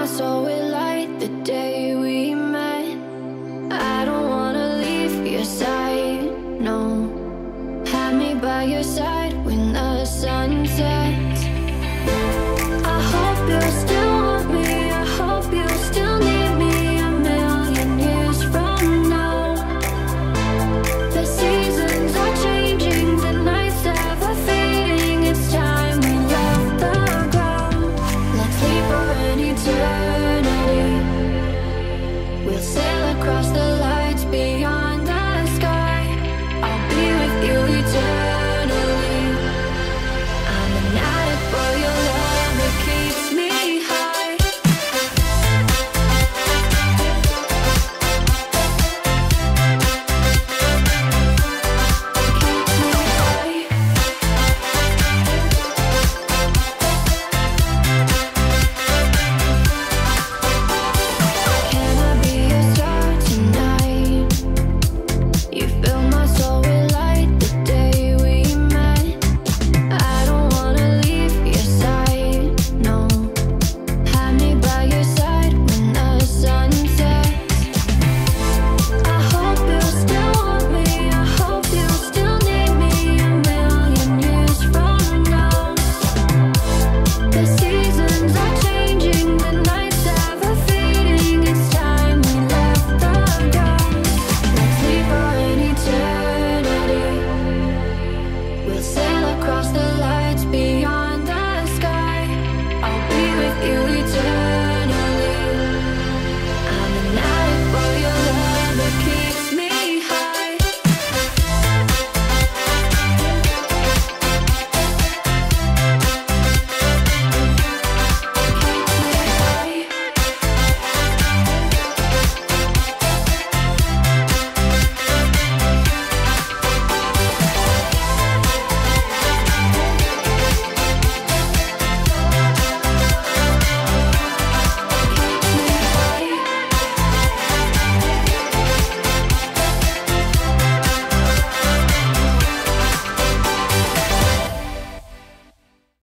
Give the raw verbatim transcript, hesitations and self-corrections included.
my soul with light the day we met. I don't wanna leave your side, no. Have me by your side when the sun sets. I hope you're still